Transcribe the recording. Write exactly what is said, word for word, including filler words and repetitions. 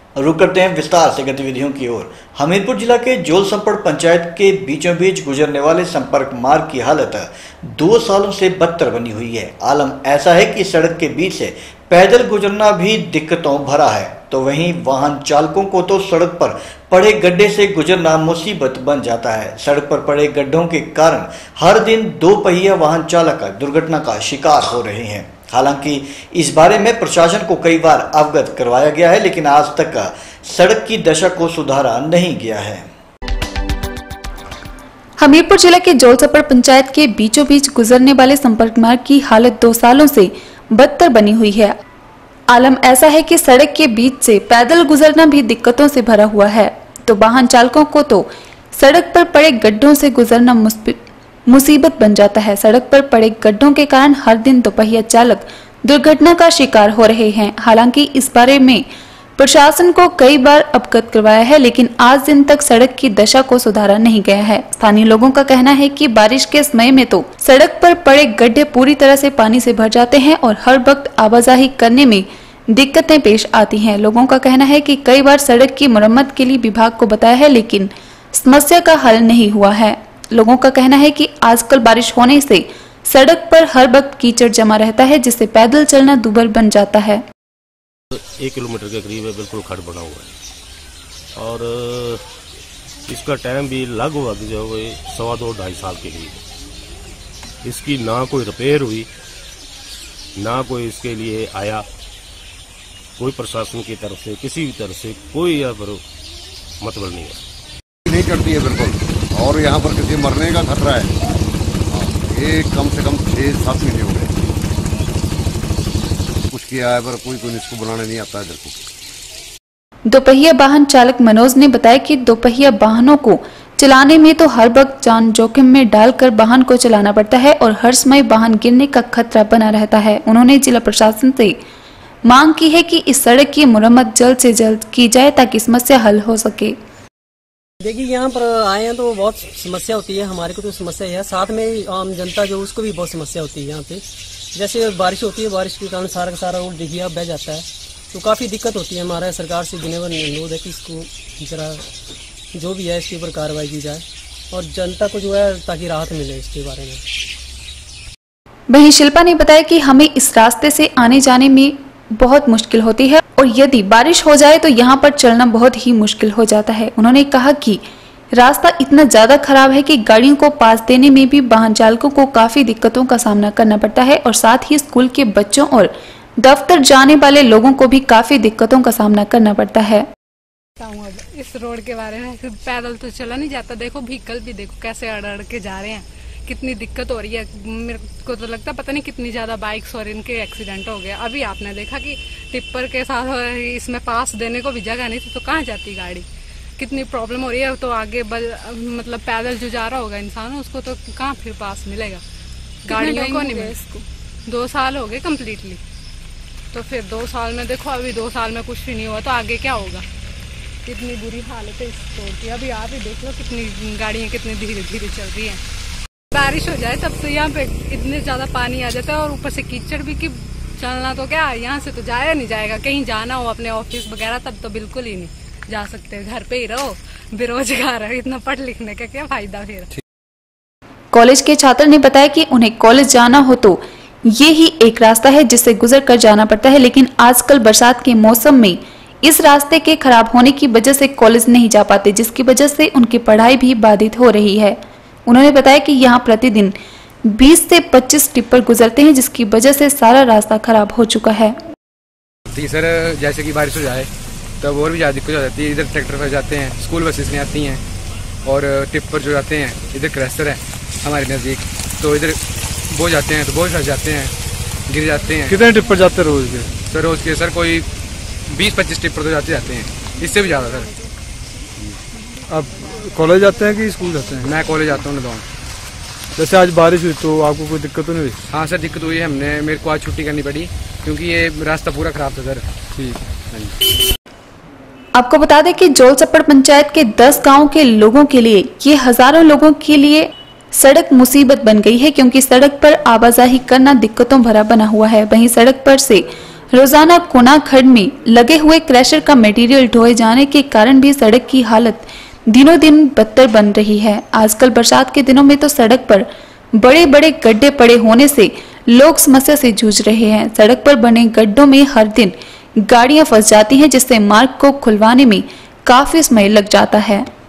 रुक करते हैं विस्तार से गतिविधियों की ओर। हमीरपुर जिला के जोलसपड़ पंचायत के बीचों बीच गुजरने वाले संपर्क मार्ग की हालत दो सालों से बदतर बनी हुई है। आलम ऐसा है कि सड़क के बीच से पैदल गुजरना भी दिक्कतों भरा है, तो वहीं वाहन चालकों को तो सड़क पर पड़े गड्ढे से गुजरना मुसीबत बन जाता है। सड़क पर पड़े गड्ढों के कारण हर दिन दो पहिया वाहन चालक दुर्घटना का शिकार हो रहे हैं। हालांकि इस बारे में प्रशासन को कई बार अवगत करवाया गया है, लेकिन आज तक सड़क की दशा को सुधारा नहीं गया है। हमीरपुर जिला के जोलसपड़ पंचायत के बीचों बीच गुजरने वाले संपर्क मार्ग की हालत दो सालों से बदतर बनी हुई है। आलम ऐसा है कि सड़क के बीच से पैदल गुजरना भी दिक्कतों से भरा हुआ है, तो वाहन चालकों को तो सड़क पर पड़े गड्ढों से गुजरना मुसीबत बन जाता है। सड़क पर पड़े गड्ढों के कारण हर दिन दोपहिया चालक दुर्घटना का शिकार हो रहे हैं। हालांकि इस बारे में प्रशासन को कई बार अवगत करवाया है, लेकिन आज दिन तक सड़क की दशा को सुधारा नहीं गया है। स्थानीय लोगों का कहना है कि बारिश के समय में तो सड़क पर पड़े गड्ढे पूरी तरह से पानी से भर जाते हैं और हर वक्त आवाजाही करने में दिक्कतें पेश आती हैं। लोगों का कहना है कि कई बार सड़क की मरम्मत के लिए विभाग को बताया है, लेकिन समस्या का हल नहीं हुआ है। लोगों का कहना है कि आजकल बारिश होने से सड़क पर हर वक्त कीचड़ जमा रहता है, जिससे पैदल चलना दूभर बन जाता है। एक किलोमीटर के करीब है, बिल्कुल खड़ बना हुआ है और इसका टाइम भी लगभग जो है सवा दो ढाई साल के लिए। इसकी ना कोई रिपेयर हुई, ना कोई इसके लिए आया, कोई प्रशासन की तरफ से किसी भी तरफ से कोई यहाँ पर मतलब नहीं है। नहीं करती है बिल्कुल, और यहाँ पर किसी मरने का खतरा है। ये कम से कम छह सात महीने हो गए कुछ किया है, पर कोई कोई इसको बनाने नहीं आता है। इधर को दोपहिया वाहन चालक मनोज ने बताया कि दोपहिया वाहनों को चलाने में तो हर वक्त जान जोखिम में डालकर वाहन को चलाना पड़ता है और हर समय वाहन गिरने का खतरा बना रहता है। उन्होंने जिला प्रशासन से मांग की है कि इस सड़क की मुरम्मत जल्द से जल्द की जाए ताकि समस्या हल हो सके। देखिए, यहाँ पर आए हैं तो बहुत समस्या होती है, हमारे को तो समस्या है, साथ में आम जनता जो उसको भी बहुत समस्या होती है। यहाँ पे जैसे बारिश होती है, बारिश के कारण सारा का सारा रोड देखिए बह जाता है, तो काफ़ी दिक्कत होती है। हमारा सरकार से विनम्र अनुरोध है कि इसको जरा जो भी है इसके ऊपर कार्रवाई की जाए और जनता को जो है ताकि राहत मिले इसके बारे में। वहीं शिल्पा ने बताया कि हमें इस रास्ते से आने जाने में बहुत मुश्किल होती है और यदि बारिश हो जाए तो यहाँ पर चलना बहुत ही मुश्किल हो जाता है। उन्होंने कहा कि रास्ता इतना ज्यादा खराब है कि गाड़ियों को पास देने में भी वाहन चालकों को काफी दिक्कतों का सामना करना पड़ता है और साथ ही स्कूल के बच्चों और दफ्तर जाने वाले लोगों को भी काफी दिक्कतों का सामना करना पड़ता है। इस रोड के बारे में पैदल तो चला नहीं जाता, देखो व्हीकल भी देखो कैसे अड़ अड़ के जा रहे हैं, कितनी दिक्कत हो रही है। मेरे को तो लगता पता नहीं कितनी ज्यादा बाइक्स और इनके एक्सीडेंट हो गए। अभी आपने देखा कि टिप्पर के साथ इसमें पास देने को भी जगह नहीं थी, तो कहाँ जाती गाड़ी, कितनी प्रॉब्लम हो रही है। तो आगे बल, मतलब पैदल जो जा रहा होगा इंसान उसको तो कहाँ फिर पास मिलेगा, गाड़ियों को नहीं मिलेगा। इसको दो साल हो गए कम्प्लीटली, तो फिर दो साल में देखो, अभी दो साल में कुछ भी नहीं हुआ तो आगे क्या होगा। कितनी बुरी हालत है इस रोड की, अभी आप ही देख लो कितनी गाड़ियाँ कितनी धीरे धीरे चल रही है। बारिश हो जाए तब से यहाँ पे इतने ज्यादा पानी आ जाता है और ऊपर से कीचड़ भी, कि चलना तो क्या यहाँ से तो जाया नहीं जाएगा। कहीं जाना हो अपने ऑफिस वगैरह तब तो बिल्कुल ही नहीं जा सकते, घर पे ही रहो, बेरोजगार है, इतना पढ़ लिखने का क्या फायदा फिर। कॉलेज के छात्र ने बताया कि उन्हें कॉलेज जाना हो तो ये ही एक रास्ता है जिससे गुजर कर जाना पड़ता है, लेकिन आजकल बरसात के मौसम में इस रास्ते के खराब होने की वजह से कॉलेज नहीं जा पाते, जिसकी वजह से उनकी पढ़ाई भी बाधित हो रही है। उन्होंने बताया कि यहाँ प्रतिदिन बीस से पच्चीस टिप्पर गुजरते हैं, जिसकी वजह से सारा रास्ता खराब हो चुका है। सर जैसे कि बारिश हो जाए तब और भी ज़्यादा दिक्कत हो जाती है। इधर ट्रैक्टर फंस जाते हैं, स्कूल बसेस नहीं आती हैं और टिप्पर जो जाते हैं, इधर क्रैशर है हमारे नज़दीक, तो इधर बोझ जाते हैं, तो बोझ फंस जाते हैं, गिर जाते हैं। कितने टिप्पर जाते हैं रोज के? सर रोज के सर कोई बीस पच्चीस टिप्पर तो जाते जाते हैं, इससे भी ज़्यादा सर। आप कॉलेज जाते हैं कि स्कूल जाते हैं? मैं कॉलेज जाता हूँ नदौन। जैसे आज बारिश हुई तो आपको कोई दिक्कत तो नहीं हुई? हाँ सर दिक्कत हुई है, हमने मेरे को आज छुट्टी करनी पड़ी क्योंकि ये रास्ता पूरा खराब था सर। ठीक। आपको बता दें कि जोलसपड़ पंचायत के दस गांवों के लोगों के लिए ये हजारों लोगों के लिए सड़क मुसीबत बन गई है, क्योंकि सड़क पर आवाजाही करना दिक्कतों भरा बना हुआ है। वहीं सड़क पर से रोजाना कोना खड्ड में लगे हुए क्रैशर का मटेरियल ढोए जाने के कारण भी सड़क की हालत दिनों दिन बदतर बन रही है। आजकल बरसात के दिनों में तो सड़क पर बड़े बड़े गड्ढे पड़े होने से लोग समस्या से जूझ रहे हैं। सड़क पर बने गड्ढों में हर दिन गाड़ियां फंस जाती हैं, जिससे मार्ग को खुलवाने में काफी समय लग जाता है।